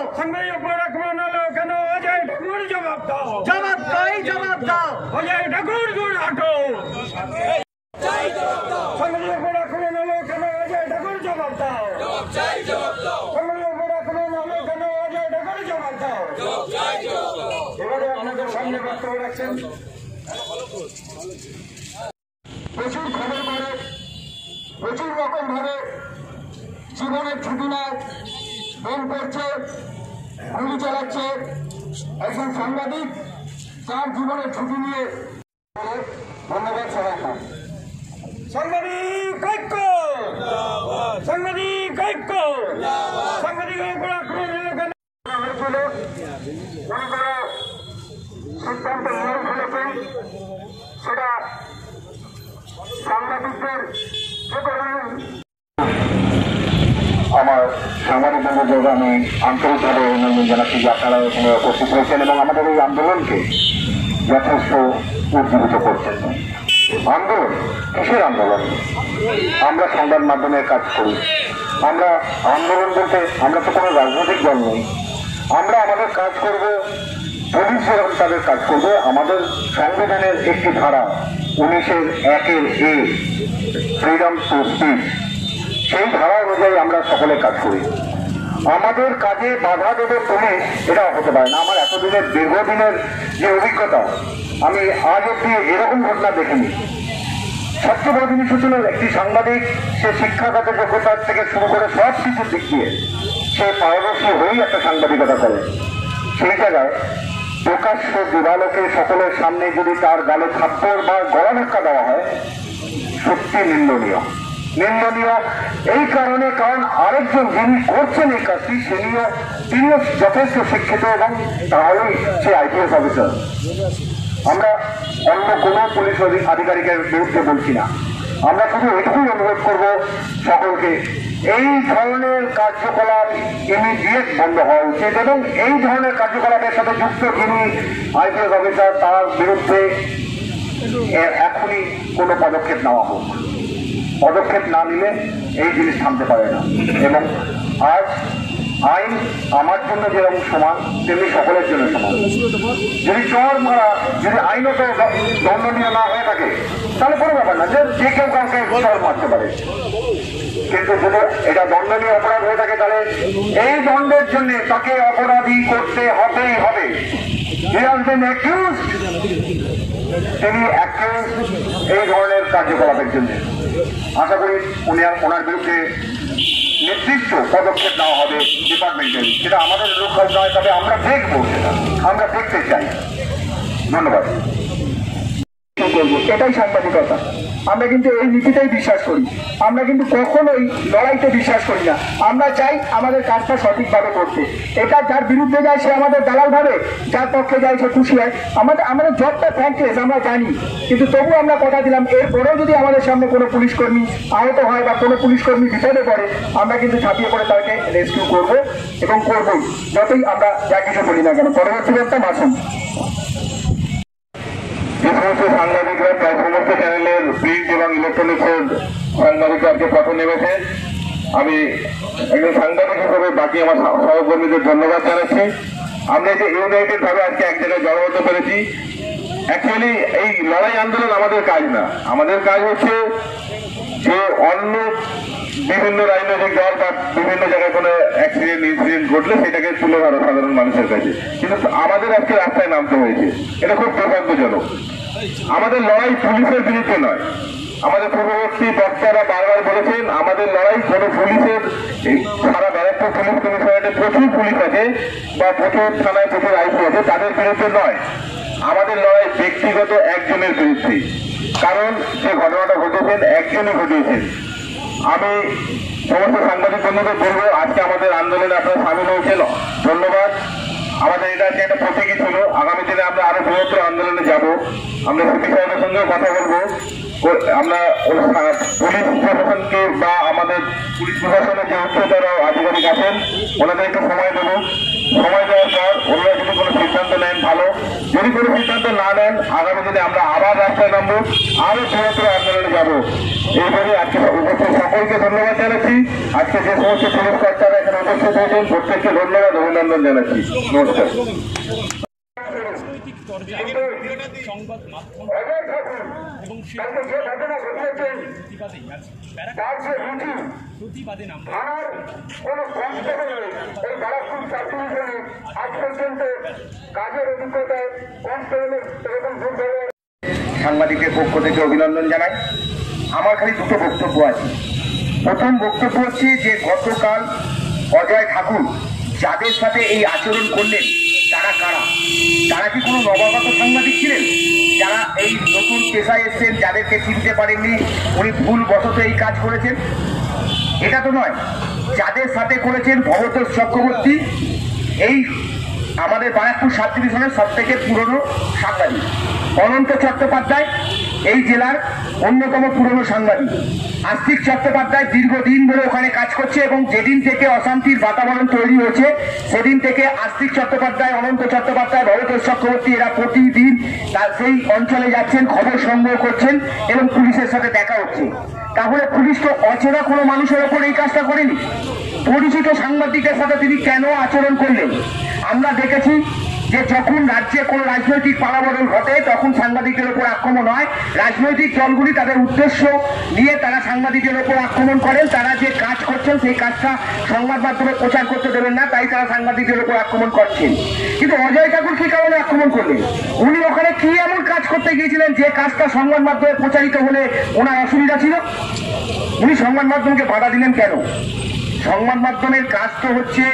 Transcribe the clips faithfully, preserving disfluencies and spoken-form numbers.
সাংবাদিক পরাক্রমণ হলো কেন অজয় ঠাকুর জবাব দাও জবাব দাও জবাব দাও অজয় ঠাকুর জোর হাঁটো সাংবাদিক পরাক্রমণ হলো কেন অজয় ঠাকুর জবাব দাও সাংবাদিক পরাক্রমণ হলো কেন অজয় ঠাকুর জবাব দাও এবারে আপনাদের সামনে বক্তব্য রাখছেন প্রচুর খবর মারে প্রচুর রকম ভাবে জীবনের ঝুঁকি নেয় বোম করছে গুলি চালাচ্ছে একজন সাংবাদিক তার জীবনের ঝুঁকি নিয়ে ধন্যবাদ সবাইকে সাংবাদিক ঐক্য সাংবাদিক ঐক্য সাংবাদিকের উপর আক্রমণ হয়েছিল সিদ্ধান্ত নিয়ে ফেলেছেন সেটা সাংবাদিকদের আমার সাংবাদিক বন্ধুদের আমি আন্তরিকভাবে অভিনন্দন জানাচ্ছি যে আপনারা এখানে উপস্থিত হয়েছেন এবং আমাদের এই আন্দোলনকে যথেষ্ট উজ্জীবিত করছেন। আন্দোলন কিসের আন্দোলন? আমরা সংবাদ মাধ্যমের কাজ করি। আমরা আন্দোলন বলতে আমরা তো কোনো রাজনৈতিক দল নই। আমরা আমাদের কাজ করব, পুলিশ যেরকম তাদের কাজ করবে। আমাদের সংবিধানের একটি ধারা উনিশের একের এ ফ্রিডম টু স্পিচ, সেই ধারা অনুযায়ী আমরা সকলে কাজ করি। আমাদের কাজে বাধা দেবে পুলিশ, এটা হতে পারে না। আমার এতদিনের দীর্ঘদিনের যে অভিজ্ঞতা, আমি আজ অব্দি এরকম ঘটনা দেখিনি। সবচেয়ে বড় জিনিস হচ্ছিল একটি সাংবাদিক সে শিক্ষাগত যোগ্যতার থেকে শুরু করে সব কিছুর দিক দিয়ে সে পারদর্শী হয়েই একটা সাংবাদিকতা করে। সেই জায়গায় প্রকাশ্য দিবালোকে সকলের সামনে যদি তার গালে থাপ্পড় বা গলা ধাক্কা দেওয়া হয়, সত্যি নিন্দনীয়। নিন্দনীয় এই কারণে, কারণ আরেকজন যিনি করছেন এই কাজটি তিনিও তিনিও যথেষ্ট শিক্ষিত এবং তাহলেই সে আইপিএস অফিসার। আমরা অন্য কোনো পুলিশ আধিকারিকের বিরুদ্ধে বলছি না, আমরা শুধু এটুকুই অনুরোধ করব সকলকে, এই ধরনের কার্যকলাপ ইমিডিয়েট বন্ধ হওয়া উচিত এবং এই ধরনের কার্যকলাপের সাথে যুক্ত যিনি আইপিএস অফিসার তার বিরুদ্ধে এখনই কোনো পদক্ষেপ নেওয়া হোক। পদক্ষেপ না নিলে এই জিনিস থামতে পারে না। এবং আজ আইন আমার জন্য যেরকম সমান তেমনি সকলের জন্য সমান। যদি চর মারা যদি আইনত দণ্ডনীয় না হয়ে থাকে তাহলে কোনো ব্যাপার না, যে যে কেউ কাউকে চর মারতে পারে। কিন্তু যদি এটা দণ্ডনীয় অপরাধ হয়ে থাকে তাহলে এই দণ্ডের জন্য তাকে অপরাধী করতে হবেই হবে। তিনি অ্যাকিউজ এই ধরনের কার্যকলাপের জন্য। আশা করি উনি ওনার বিরুদ্ধে নির্দিষ্ট পদক্ষেপ নেওয়া হবে ডিপার্টমেন্টের। সেটা আমাদের লক্ষ্য নয়, তবে আমরা দেখবো, সেটা আমরা দেখতে চাই। ধন্যবাদ। এটাই সাংবাদিকতা। আমরা কিন্তু এই নীতিতেই বিশ্বাস করি। আমরা কিন্তু কখনোই লড়াইতে বিশ্বাস করি না। আমরা চাই আমাদের কাজটা সঠিকভাবে করতে। এটা যার বিরুদ্ধে যায় সে আমাদের দালাল ভাবে, যার পক্ষে যায় সে খুশি হয়। আমাদের আমাদের জবটা ফ্র্যাঙ্কনেস আমরা জানি, কিন্তু তবু আমরা কথা দিলাম এরপরেও যদি আমাদের সামনে কোনো পুলিশ কর্মী আহত হয় বা কোনো পুলিশ কর্মী বিপদে পড়ে, আমরা কিন্তু ঝাঁপিয়ে পড়ে তাকে রেস্কিউ করবো এবং করবোই, যতই আমরা যা কিছু বলি না কেন। পরবর্তী একটা মাসুম যে সমস্ত সাংবাদিকরা প্রায় সমস্ত চ্যানেলের প্রিন্ট এবং ইলেকট্রনিক্সের সাংবাদিকরা আজকে পথে নেমেছে, আমি একজন সাংবাদিক হিসেবে বাকি আমার সহকর্মীদের ধন্যবাদ জানাচ্ছি। আমরা যে ইউনাইটেড ভাবে আজকে এক জায়গায় জড়ো হতে পেরেছি। অ্যাকচুয়ালি এই লড়াই আন্দোলন আমাদের কাজ না, আমাদের কাজ হচ্ছে যে অন্য বিভিন্ন রাজনৈতিক দল বা বিভিন্ন জায়গায় কোনো অ্যাক্সিডেন্ট ইনসিডেন্ট ঘটলে সেটাকে তুলে ধরো সাধারণ মানুষের কাছে। কিন্তু আমাদের আজকে রাস্তায় নামতে হয়েছে, এটা খুব দুর্ভাগ্যজনক। আমাদের লড়াই পুলিশের বিরুদ্ধে নয়। আমাদের পূর্ববর্তী বক্তারা বারবার বলেছেন আমাদের লড়াই কোনো পুলিশের, সারা ব্যারাকপুর পুলিশ কমিশনারেটে প্রচুর পুলিশ আছে বা প্রচুর থানায় প্রচুর আইসি আছে, তাদের বিরুদ্ধে নয়। আমাদের লড়াই ব্যক্তিগত একজনের বিরুদ্ধে। কারণ যে ঘটনাটা ঘটেছেন একজনই ঘটিয়েছেন। আমি সমস্ত সাংবাদিক বন্ধুদের বলবো আজকে আমাদের আন্দোলনে আপনারা সামিল হয়েছেন, ধন্যবাদ। আমাদের এটা হচ্ছে একটা প্রতীকী ছিল। আগামী দিনে আমরা আরো বৃহত্তর আন্দোলনে যাব। আমরা সিপি সাহেবের সঙ্গে কথা বলবো। আমরা পুলিশ প্রশাসনকে বা আমাদের পুলিশ প্রশাসনের যে উচ্চতর আধিকারিক আছেন ওনাদের একটু সময় দেবো। সময় দেওয়ার পর ওনারা যদি কোনো সিদ্ধান্ত নেন ভালো, যদি কোনো সিদ্ধান্ত না নেন আগামী দিনে আমরা আবার রাস্তায় রাস্তায় নামবো, আরো বৃহত্তর আন্দোলনে যাবো। এইভাবে আজকে উপস্থিত সকলকে ধন্যবাদ জানাচ্ছি। আজকে যে সমস্ত পুলিশ কর্তারা এখানে উপস্থিত হয়েছেন প্রত্যেককে ধন্যবাদ অভিনন্দন জানাচ্ছি। নমস্কার। সংবাদ মাধ্যম এবং প্রতিবাদে নামবে। সাংবাদিকের পক্ষ থেকে অভিনন্দন জানাই। আমার খালি দুটো বক্তব্য আছে। প্রথম বক্তব্য হচ্ছে যে গতকাল অজয় ঠাকুর যাদের সাথে এই আচরণ করলেন তারা কারা? তারা কি কোনো নবাগত সাংবাদিক ছিলেন যারা এই নতুন পেশায় এসছেন, যাদেরকে চিনতে পারেননি, উনি ভুল বশত এই কাজ করেছেন? এটা তো নয়। যাদের সাথে করেছেন ভবতোষ চক্রবর্তী, এই আমাদের ব্যারাকপুর সাব ডিভিশনের সব থেকে পুরনো সাংবাদিক। অনন্ত চট্টোপাধ্যায় এই জেলার অন্যতম পুরনো সাংবাদিক। আস্তিক চট্টোপাধ্যায় দীর্ঘদিন ধরে ওখানে কাজ করছে এবং যেদিন থেকে অশান্তির বাতাবরণ তৈরি হয়েছে সেদিন থেকে আস্তিক চট্টোপাধ্যায়, অনন্ত চট্টোপাধ্যায়, ভবতোষ চক্রবর্তী এরা প্রতিদিন তার সেই অঞ্চলে যাচ্ছেন, খবর সংগ্রহ করছেন এবং পুলিশের সাথে দেখা হচ্ছে। তাহলে পুলিশ তো অচেনা কোনো মানুষের ওপর এই কাজটা করেনি। পরিচিত সাংবাদিকের সাথে তিনি কেন আচরণ করলেন? আমরা দেখেছি যে যখন রাজ্যে কোনো রাজনৈতিক পালাবদল ঘটে তখন সাংবাদিকের ওপর আক্রমণ হয়। রাজনৈতিক দলগুলি তাদের উদ্দেশ্য নিয়ে তারা সাংবাদিকের ওপর আক্রমণ করেন। তারা যে কাজ করছেন সেই কাজটা সংবাদ মাধ্যমে প্রচার করতে দেবেন না, তাই তারা সাংবাদিকের ওপর আক্রমণ করছেন। কিন্তু অজয় ঠাকুর কি কারণে আক্রমণ করলেন? উনি ওখানে কি এমন কাজ করতে গিয়েছিলেন যে কাজটা সংবাদ মাধ্যমে প্রচারিত হলে ওনার অসুবিধা ছিল? উনি সংবাদ মাধ্যমকে বাধা দিলেন কেন? সংবাদ মাধ্যমের কাজ তো হচ্ছে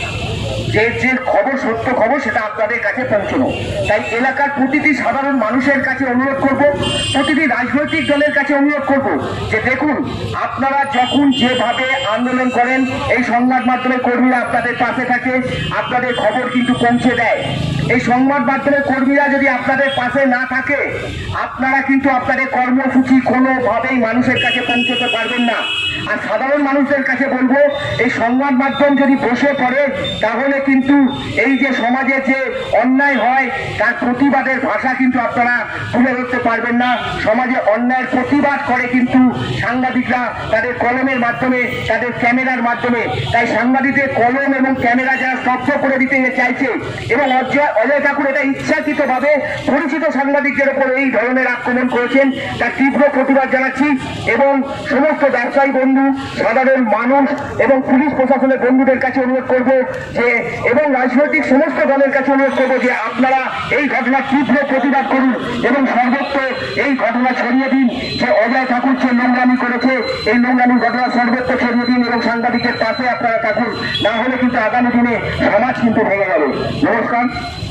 যে যে খবর, সত্য খবর, সেটা আপনাদের কাছে পৌঁছানো। তাই এলাকার প্রতিটি সাধারণ মানুষের কাছে অনুরোধ করব, প্রতিটি রাজনৈতিক দলের কাছে অনুরোধ করব যে দেখুন, আপনারা যখন যেভাবে আন্দোলন করেন এই সংবাদ মাধ্যমের কর্মীরা আপনাদের পাশে থাকে, আপনাদের খবর কিন্তু পৌঁছে দেয়। এই সংবাদ মাধ্যমের কর্মীরা যদি আপনাদের পাশে না থাকে আপনারা কিন্তু আপনাদের কর্মসূচি কোনোভাবেই মানুষের কাছে পৌঁছতে পারবেন না। আর সাধারণ মানুষদের কাছে বলবো, এই সংবাদ মাধ্যম যদি বসে পড়ে তাহলে কিন্তু এই যে সমাজে যে অন্যায় হয় তার প্রতিবাদের ভাষা কিন্তু আপনারা তুলে ধরতে পারবেন না। সমাজে অন্যায়ের প্রতিবাদ করে কিন্তু সাংবাদিকরা তাদের কলমের মাধ্যমে, তাদের ক্যামেরার মাধ্যমে। তাই সাংবাদিকদের কলম এবং ক্যামেরা যারা স্তব্ধ করে দিতে চাইছে এবং অজয় অজয় ঠাকুর এটা ইচ্ছাকৃতভাবে পরিচিত সাংবাদিকদের উপর এই ধরনের আক্রমণ করেছেন, তার তীব্র প্রতিবাদ জানাচ্ছি। এবং সমস্ত ব্যবসায়ী বন্ধু, সাধারণ মানুষ এবং পুলিশ প্রশাসনের বন্ধুদের কাছে অনুরোধ করব যে, এবং রাজনৈতিক সমস্ত দলের কাছে অনুরোধ করব যে আপনারা এই ঘটনার তীব্র প্রতিবাদ করুন এবং সর্বত্র এই ঘটনা ছড়িয়ে দিন যে অজয় ঠাকুর যে নোংরামি করেছে এই নোংরামির ঘটনা সর্বত্র ছড়িয়ে দিন এবং সাংবাদিকের পাশে আপনারা থাকুন। না হলে কিন্তু আগামী দিনে সমাজ কিন্তু ভেঙে যাবে। নমস্কার।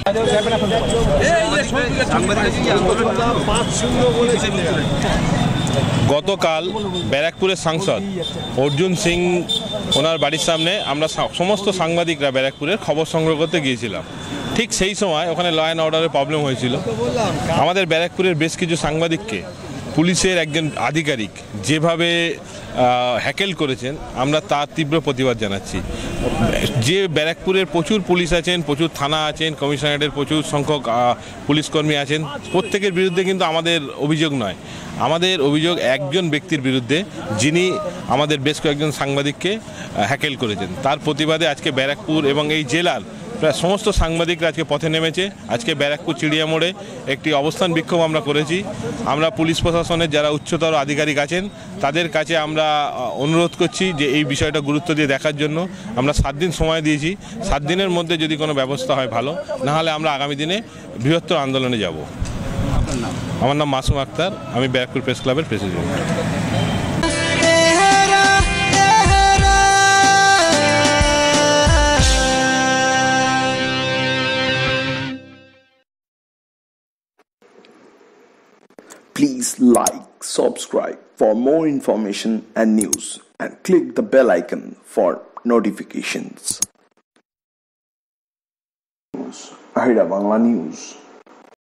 গতকাল ব্যারাকপুরের সাংসদ অর্জুন সিং ওনার বাড়ির সামনে আমরা সমস্ত সাংবাদিকরা ব্যারাকপুরের খবর সংগ্রহ করতে গিয়েছিলাম। ঠিক সেই সময় ওখানে ল অ্যান্ড অর্ডারের প্রবলেম হয়েছিল। আমাদের ব্যারাকপুরের বেশ কিছু সাংবাদিককে পুলিশের একজন আধিকারিক যেভাবে হ্যাকেল করেছেন আমরা তার তীব্র প্রতিবাদ জানাচ্ছি। যে ব্যারাকপুরের প্রচুর পুলিশ আছেন, প্রচুর থানা আছেন, কমিশনারেটের প্রচুর সংখ্যক পুলিশ কর্মী আছেন, প্রত্যেকের বিরুদ্ধে কিন্তু আমাদের অভিযোগ নয়, আমাদের অভিযোগ একজন ব্যক্তির বিরুদ্ধে যিনি আমাদের বেশ কয়েকজন সাংবাদিককে হ্যাকেল করেছেন। তার প্রতিবাদে আজকে ব্যারাকপুর এবং এই জেলার প্রায় সমস্ত সাংবাদিকরা আজকে পথে নেমেছে। আজকে ব্যারাকপুর চিড়িয়া মোড়ে একটি অবস্থান বিক্ষোভ আমরা করেছি। আমরা পুলিশ প্রশাসনের যারা উচ্চতর আধিকারিক আছেন তাদের কাছে আমরা অনুরোধ করছি যে এই বিষয়টা গুরুত্ব দিয়ে দেখার জন্য। আমরা সাত দিন সময় দিয়েছি, সাত দিনের মধ্যে যদি কোনো ব্যবস্থা হয় ভালো, না হলে আমরা আগামী দিনে বৃহত্তর আন্দোলনে যাব। আমার নাম মাসুম আক্তার, আমি ব্যারাকপুর প্রেস ক্লাবের president. Please like, subscribe for more information and news and click the bell icon for notifications. Ahira Bangla News.